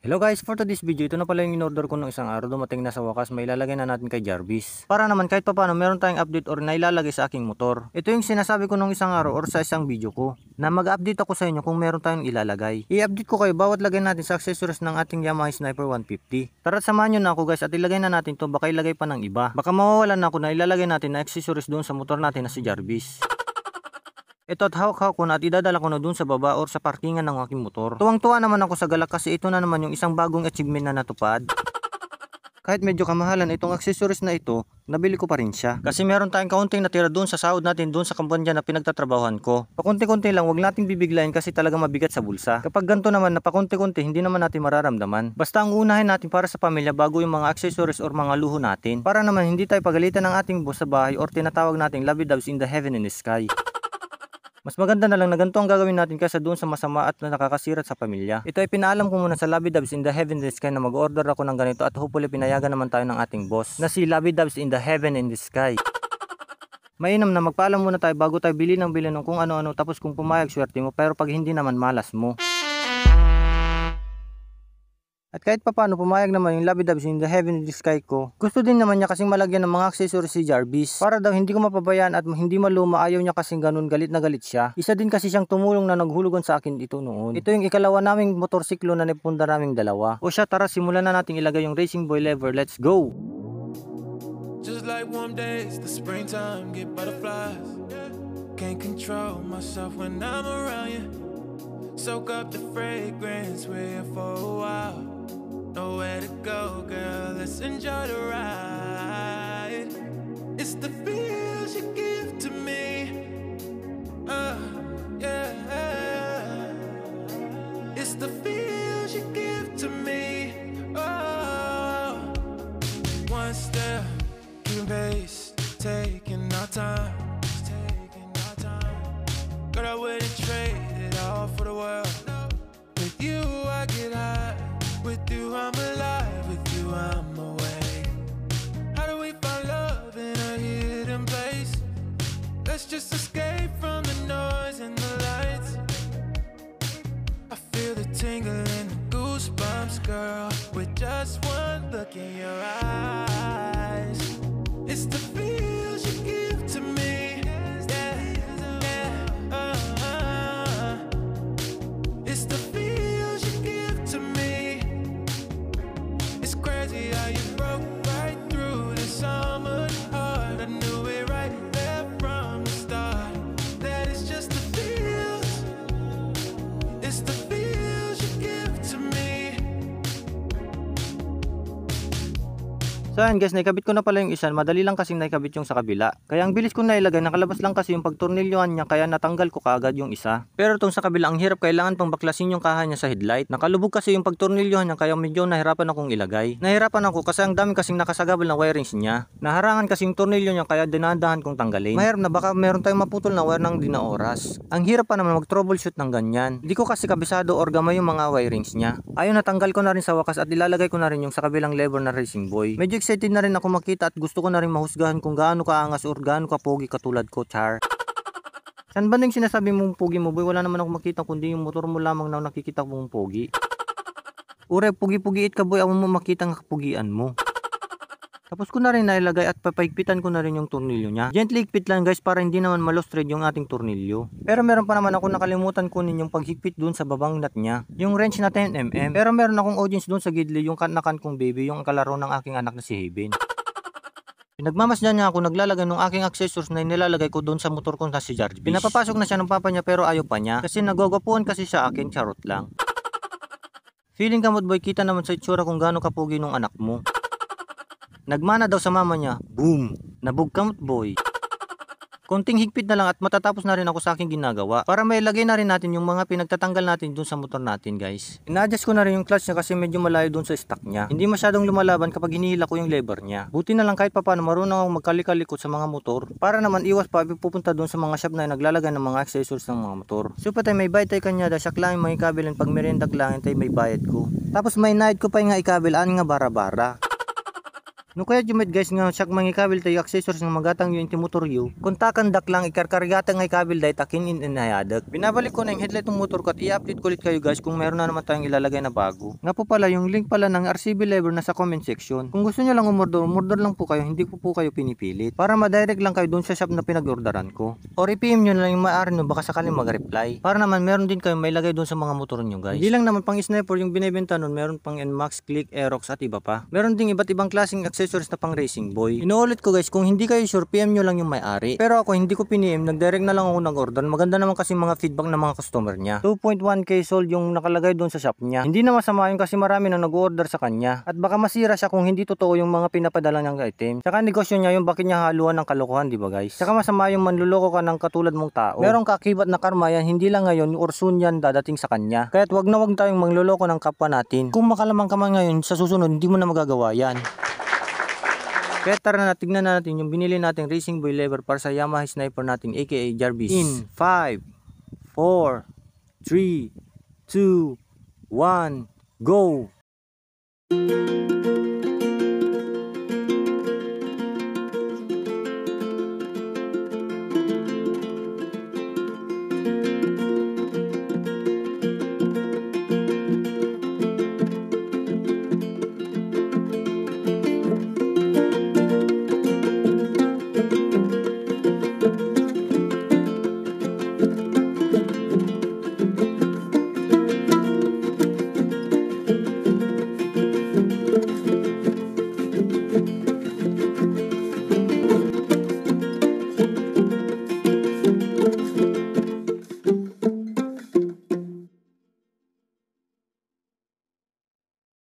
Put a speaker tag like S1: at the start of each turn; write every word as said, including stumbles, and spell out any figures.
S1: Hello guys, for today's video, ito na pala yung in-order ko nung isang araw, dumating na sa wakas, may ilalagay na natin kay Jarvis. Para naman kahit papaano meron tayong update or nailalagay sa aking motor. Ito yung sinasabi ko nung isang araw or sa isang video ko, na mag-update ako sa inyo kung meron tayong ilalagay. I-update ko kayo bawat lagay natin sa accessories ng ating Yamaha Sniper one fifty. Tara't samahan nyo na ako guys at ilagay na natin to, baka ilagay pa ng iba. Baka mawawalan na ako na ilalagay natin na accessories doon sa motor natin na si Jarvis. Ito at hawak-hawak ko na at idadala ko na dun sa baba or sa parkingan ng aking motor. Tuwang-tuwa naman ako sa galak kasi ito na naman yung isang bagong achievement na natupad. Kahit medyo kamahalan itong accessories na ito, nabili ko pa rin siya. Kasi meron tayong kaunting natira dun sa sahod natin dun sa kumpanya na pinagtatrabahuhan ko. Pakunti-kunti lang, wag nating bibiglayin kasi talaga mabigat sa bulsa. Kapag ganito naman na pakunti-kunti, hindi naman natin mararamdaman. Basta ang unahin natin para sa pamilya bago yung mga accessories or mga luho natin. Para naman hindi tayo pagalitan ng ating boss sa bahay or tinatawag nating lovey-dovey in the heaven and the sky. Mas maganda na lang na ganito ang gagawin natin kaysa doon sa masama at na nakakasirat sa pamilya. Ito ay pinaalam ko muna sa lovey-dovey in the heaven and the sky na mag-order ako ng ganito at hopefully pinayagan naman tayo ng ating boss na si lovey-dovey in the heaven and the sky. Mainam na magpaalam muna tayo bago tayo bili ng bili ng kung ano-ano, tapos kung pumayag swerte mo, pero pag hindi naman malas mo. At kahit papano pumayag naman yung lovey-dovey in the heaven and the sky ko, gusto din naman niya kasing malagyan ng mga accessories si Jarvis. Para daw hindi ko mapabayaan at hindi maluma, ayaw niya kasing ganun, galit na galit siya. Isa din kasi siyang tumulong na naghulugan sa akin ito noon. Ito yung ikalawa naming motorsiklo na nipunda naming dalawa. O siya, tara simulan na natin ilagay yung Racing Boy lever, let's go!
S2: Just like warm days, the springtime get butterflies. Can't control myself when I'm around you. Soak up the fragrance, we're here for a while. Nowhere to go, girl, let's enjoy the ride. It's the feels you give to me. Uh, yeah. It's the feels you give to me. Oh, one step, keeping pace, taking our time, taking our time. Girl, I wouldn't trade it all for the world. With you, I get high. With you I'm alive, with you I'm awake. How do we find love in a hidden place? Let's just escape from the noise and the lights. I feel the tingle and the goosebumps, girl, with just one look in your eyes. It's the feels you give to me. Yeah, yeah, uh, uh. It's the feels you give to me. Crazy how you broke right through the summer heart. I knew it right there from the start. That it's just the feels. It's the feels you give to me.
S1: So ayan guys, naikabit ko na pala yung isa. Madali lang kasing naikabit yung sa kabila. Kaya ang bilis ko nailagay, nakalabas lang kasi yung pagtornilyohan niya, kaya natanggal ko kaagad yung isa. Pero itong sa kabila, ang hirap, kailangan pang baklasin yung kaha niya sa headlight. Nakalubog kasi yung pagtornilyohan niya, kaya medyo nahirapan akong ilagay. Nahirapan ako kasi ang dami kasing nakasagabal na wirings niya. Naharangan kasing tornilyo niya, kaya dinadahan kong tanggalin. Mahirap na baka meron tayong maputol na wire ng di na oras. Ang hirap pa naman mag-troubleshoot ng ganyan. Hindi ko kasi kabisado or gamay yung mga wirings niya. Ayun, natanggal ko na rin sa wakas at ilalagay ko na rin yung sa kabilang lever na Racing Boy. Medyo excited na rin ako makita at gusto ko na rin mahusgahan kung gaano kaangas or gaano kapogi katulad ko, char. San ba na yung sinasabi mong pogi mo, boy? Wala naman ako makita kundi yung motor mo lamang na nakikita mong pogi. Ure, pugi-pugiit ka, boy, ako mo makita ang kapugian mo. Tapos ko na rin nailagay at papahigpitan ko na rin yung tornilyo niya. Gently higpit lang guys para hindi naman malos thread yung ating tornilyo. Pero meron pa naman ako nakalimutan kunin yung paghigpit dun sa babang nut niya. Yung wrench na ten millimeter. Pero meron akong audience dun sa gidli, yung kanakan kong baby, yung kalaro ng aking anak na si Haven. Pinagmamasdan niya ako, naglalagay ng aking accessories na nilalagay ko doon sa motor ko na si Jarvis. Pinapapasok na siya ng papa niya pero ayaw pa niya kasi nagwagwapuan kasi sa akin, charot lang. Feeling kamot boy, kita naman sa itsura kung gaano kapugi nung anak mo. Nagmana daw sa mama niya, boom, nabog kamot boy. Konting higpit na lang at matatapos na rin ako sa aking ginagawa. Para may lagay na rin natin yung mga pinagtatanggal natin dun sa motor natin guys. Ina-adjust ko na rin yung clutch niya kasi medyo malayo dun sa stock niya. Hindi masyadong lumalaban kapag hinihila ko yung lever niya. Buti na lang kahit papano marunong akong magkalikalikot sa mga motor. Para naman iwas pa pupunta dun sa mga shop na naglalagay ng mga accessories ng mga motor. So patay may bayad tayo kanya da siya lang yung mga ikabilan pag merienda lang tayo may bayad ko. Tapos may night ko pa yung nga ikabil ani nga bara-bara. No kaya jumit guys nga siyak mangikabil tayo accessories ng magatang yung inti motor yu. Kontakan dak lang ikarkarigata nga ikabil day takin in inayadak. Binabalik ko na yung headlight ng motor ko at i-update ko ulit kayo guys kung meron na naman tayong ilalagay na bago. Nga po pala yung link pala ng R C B lever na sa comment section. Kung gusto nyo lang umorder, umorder lang po kayo, hindi po po kayo pinipilit. Para ma-direct lang kayo dun sa shop na pinag-orderan ko. Or i-P M nyo na lang yung maaari nyo baka sakaling mag-reply. Para naman meron din kayo may lagay dun sa mga motor nyo guys. Hindi lang naman pang sniper yung binibenta nun, meron pang N MAX, Click, Aerox at iba pa. Meron ding iba't ibang klaseng accessories na pang racing boy. Inuulit ko guys, kung hindi kayo sure, P M nyo lang yung may-ari. Pero ako hindi ko pini-M, nag-direct na lang ako nag-order. Maganda naman kasi mga feedback ng mga customer niya. two point one K sold yung nakalagay doon sa shop niya. Hindi na masama yun kasi marami nang nag-order sa kanya. At baka masira siya kung hindi totoo yung mga pinapadala niyang item. Saka negosyo niya yung bakit niya haluan ng kalokohan, di ba guys? Saka masama yung manluloko ka ng katulad mong tao. Merong kakibat na karma yan, hindi lang ngayon or soon yan dadating sa kanya. Kaya't wag na wag tayong manluloko ng kapwa natin. Kung makalamang ka man ngayon, sa susunod hindi mo na magagawa yan. Kaya tara na, tignan na natin yung binili nating Racing Boy lever para sa Yamaha Sniper natin aka Jarvis. In five, four, three, two, one, go!